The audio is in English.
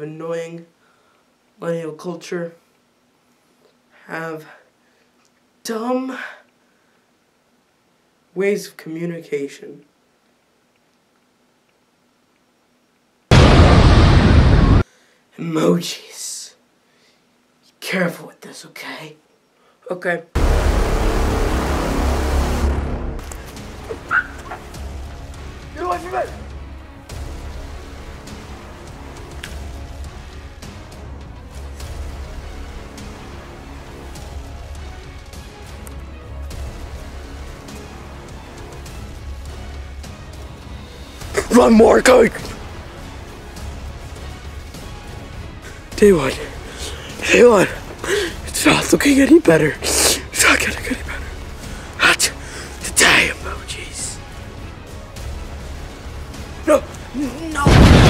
of annoying millennial culture have dumb ways of communication. Emojis. Be careful with this, okay? Okay. Get away from me! Run, Marco! D1. It's not looking any better. It's not getting any better. Hot. The emojis. No.